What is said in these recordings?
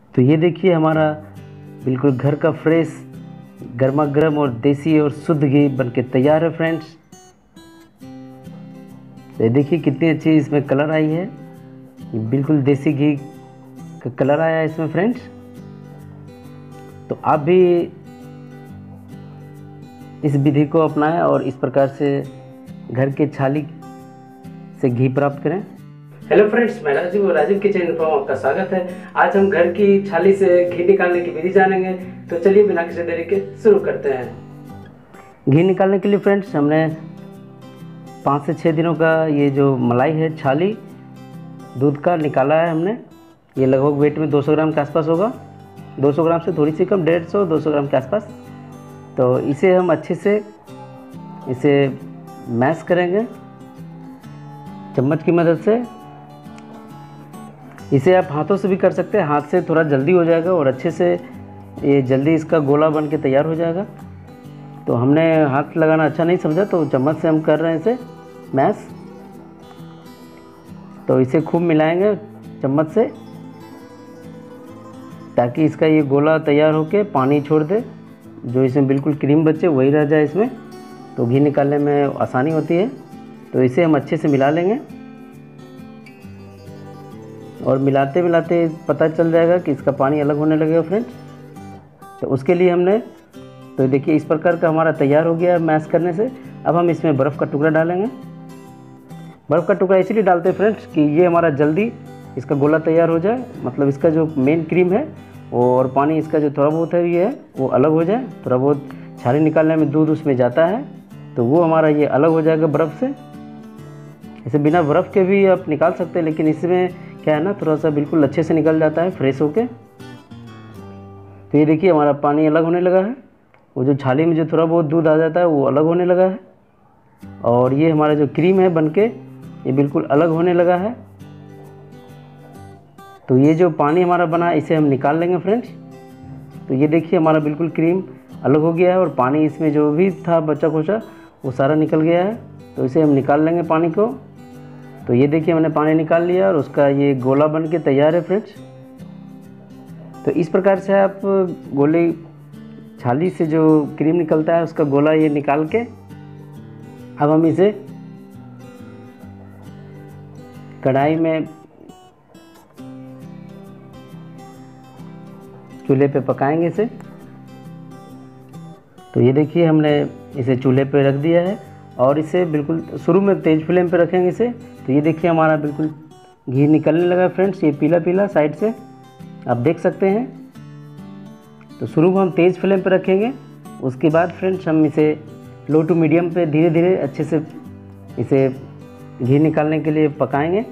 तो ये देखिए हमारा बिल्कुल घर का फ्रेश गर्मा गर्म और देसी और शुद्ध घी बनके तैयार है फ्रेंड्स। तो ये देखिए कितनी अच्छी इसमें कलर आई है, ये बिल्कुल देसी घी का कलर आया है इसमें फ्रेंड्स। तो आप भी इस विधि को अपनाएं और इस प्रकार से घर के छाली से घी प्राप्त करें। हेलो फ्रेंड्स, मैं राजीव और राजीव किचन इन्फो में आपका स्वागत है। आज हम घर की छाली से घी निकालने की विधि जानेंगे। तो चलिए बिना किसी देरी के शुरू करते हैं। घी निकालने के लिए फ्रेंड्स हमने 5 से 6 दिनों का ये जो मलाई है छाली दूध का निकाला है हमने। ये लगभग वेट में 200 ग्राम के आसपास होगा, 200 ग्राम से थोड़ी सी कम, 150-200 ग्राम के आसपास। तो इसे हम अच्छे से इसे मैश करेंगे चम्मच की मदद से। इसे आप हाथों से भी कर सकते हैं, हाथ से थोड़ा जल्दी हो जाएगा और अच्छे से ये जल्दी इसका गोला बन के तैयार हो जाएगा। तो हमने हाथ लगाना अच्छा नहीं समझा तो चम्मच से हम कर रहे हैं इसे मैश। तो इसे खूब मिलाएंगे चम्मच से ताकि इसका ये गोला तैयार होके पानी छोड़ दे, जो इसमें बिल्कुल क्रीम बचे वही रह जाए इसमें, तो घी निकालने में आसानी होती है। तो इसे हम अच्छे से मिला लेंगे और मिलाते मिलाते पता चल जाएगा कि इसका पानी अलग होने लगेगा फ्रेंड्स। तो उसके लिए हमने तो देखिए इस प्रकार का हमारा तैयार हो गया है मैश करने से। अब हम इसमें बर्फ़ का टुकड़ा डालेंगे। बर्फ़ का टुकड़ा इसलिए डालते हैं फ्रेंड्स कि ये हमारा जल्दी इसका गोला तैयार हो जाए, मतलब इसका जो मेन क्रीम है और पानी इसका जो थोड़ा बहुत है ये है वो अलग हो जाए। थोड़ा बहुत छाली निकालने में दूध उसमें जाता है तो वो हमारा ये अलग हो जाएगा बर्फ़ से। इसे बिना बर्फ़ के भी आप निकाल सकते हैं, लेकिन इसमें क्या है ना, थोड़ा सा बिल्कुल अच्छे से निकल जाता है फ्रेश होके। तो ये देखिए हमारा पानी अलग होने लगा है, वो जो छाली में जो थोड़ा बहुत दूध आ जाता है वो अलग होने लगा है और ये हमारा जो क्रीम है बनके ये बिल्कुल अलग होने लगा है। तो ये जो पानी हमारा बना इसे हम निकाल लेंगे फ्रेंड्स। तो ये देखिए हमारा बिल्कुल क्रीम अलग हो गया है और पानी इसमें जो भी था बचा खुचा वो सारा निकल गया है। तो इसे हम निकाल लेंगे पानी को। तो ये देखिए मैंने पानी निकाल लिया और उसका ये गोला बन के तैयार है फ्रेंड्स। तो इस प्रकार से आप गोले छाली से जो क्रीम निकलता है उसका गोला ये निकाल के अब हम इसे कढ़ाई में चूल्हे पे पकाएंगे इसे। तो ये देखिए हमने इसे चूल्हे पे रख दिया है और इसे बिल्कुल शुरू में तेज़ फ्लेम पे रखेंगे इसे। तो ये देखिए हमारा बिल्कुल घी निकलने लगा फ्रेंड्स, ये पीला पीला साइड से आप देख सकते हैं। तो शुरू में हम तेज़ फ्लेम पे रखेंगे, उसके बाद फ्रेंड्स हम इसे लो टू मीडियम पे धीरे धीरे अच्छे से इसे घी निकालने के लिए पकाएंगे।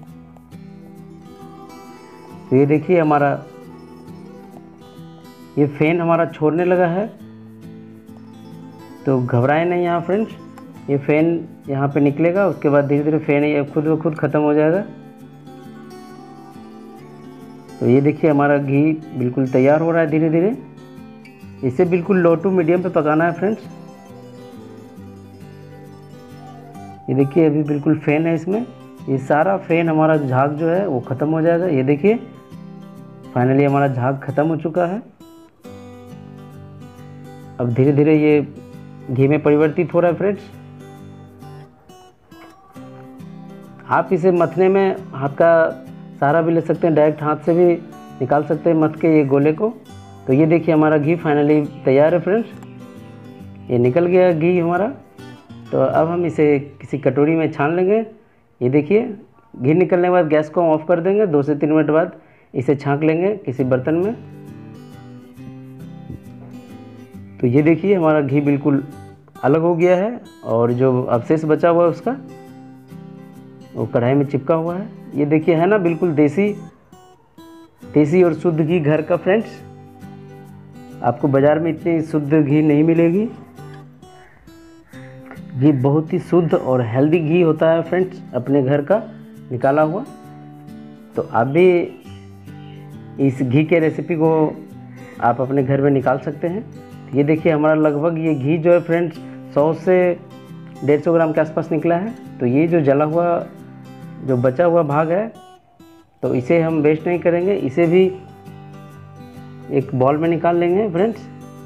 तो ये देखिए हमारा ये फ़ेन हमारा छोड़ने लगा है। तो घबराएं नहीं यहाँ फ्रेंड्स, ये फ़ेन यहाँ पे निकलेगा, उसके बाद धीरे धीरे फ़ेन ये खुद ब खुद ख़त्म हो जाएगा। तो ये देखिए हमारा घी बिल्कुल तैयार हो रहा है धीरे धीरे। इसे बिल्कुल लो टू मीडियम पे पकाना है फ्रेंड्स। ये देखिए अभी बिल्कुल फ़ेन है इसमें, ये सारा फ़ेन हमारा झाग जो है वो ख़त्म हो जाएगा। ये देखिए फाइनली हमारा झाग ख़त्म हो चुका है। अब धीरे धीरे ये घी में परिवर्तित हो रहा है फ्रेंड्स। आप इसे मथने में हाथ का सहारा भी ले सकते हैं, डायरेक्ट हाथ से भी निकाल सकते हैं मथ के ये गोले को। तो ये देखिए हमारा घी फाइनली तैयार है फ्रेंड्स, ये निकल गया घी हमारा। तो अब हम इसे किसी कटोरी में छान लेंगे। ये देखिए घी निकलने के बाद गैस को हम ऑफ कर देंगे, 2 से 3 मिनट बाद इसे छांक लेंगे किसी बर्तन में। तो ये देखिए हमारा घी बिल्कुल अलग हो गया है और जो अवशेष बचा हुआ है उसका वो कढ़ाई में चिपका हुआ है। ये देखिए है ना बिल्कुल देसी और शुद्ध घी घर का फ्रेंड्स। आपको बाज़ार में इतनी शुद्ध घी नहीं मिलेगी। घी बहुत ही शुद्ध और हेल्दी घी होता है फ्रेंड्स, अपने घर का निकाला हुआ। तो आप भी इस घी के रेसिपी को आप अपने घर में निकाल सकते हैं। ये देखिए हमारा लगभग ये घी जो है फ्रेंड्स 100 से 150 ग्राम के आसपास निकला है। तो ये जो जला हुआ जो बचा हुआ भाग है तो इसे हम वेस्ट नहीं करेंगे, इसे भी एक बॉल में निकाल लेंगे फ्रेंड्स।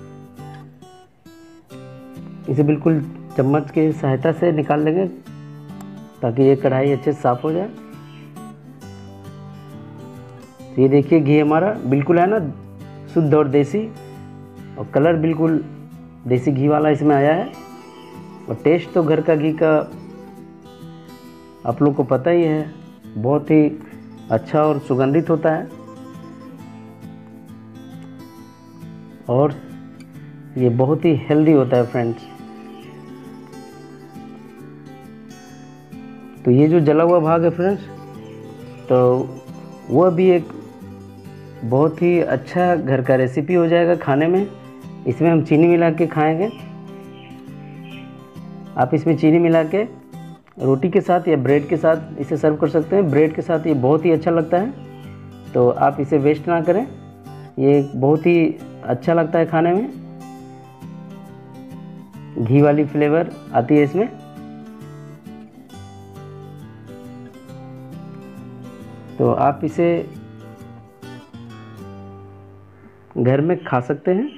इसे बिल्कुल चम्मच की सहायता से निकाल लेंगे ताकि ये कढ़ाई अच्छे से साफ हो जाए। तो ये देखिए घी हमारा बिल्कुल है ना शुद्ध और देसी, और कलर बिल्कुल देसी घी वाला इसमें आया है। और टेस्ट तो घर का घी का आप लोग को पता ही है, बहुत ही अच्छा और सुगंधित होता है। और ये बहुत ही हेल्दी होता है फ्रेंड्स। तो ये जो जला हुआ भाग है फ्रेंड्स, तो वह भी एक बहुत ही अच्छा घर का रेसिपी हो जाएगा खाने में। इसमें हम चीनी मिला के खाएंगे। आप इसमें चीनी मिला के रोटी के साथ या ब्रेड के साथ इसे सर्व कर सकते हैं। ब्रेड के साथ ये बहुत ही अच्छा लगता है, तो आप इसे वेस्ट ना करें। ये बहुत ही अच्छा लगता है खाने में, घी वाली फ्लेवर आती है इसमें। तो आप इसे घर में खा सकते हैं।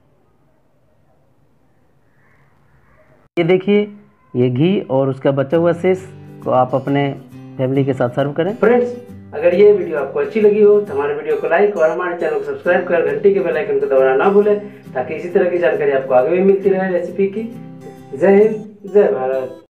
ये देखिए ये घी और उसका बचा हुआ शेष को आप अपने फैमिली के साथ सर्व करें। फ्रेंड्स, अगर ये वीडियो आपको अच्छी लगी हो तो हमारे वीडियो को लाइक और हमारे चैनल को सब्सक्राइब कर घंटी के बेल आइकन को दबाना ना भूलें, ताकि इसी तरह की जानकारी आपको आगे भी मिलती रहे रेसिपी की। जय हिंद, जय भारत।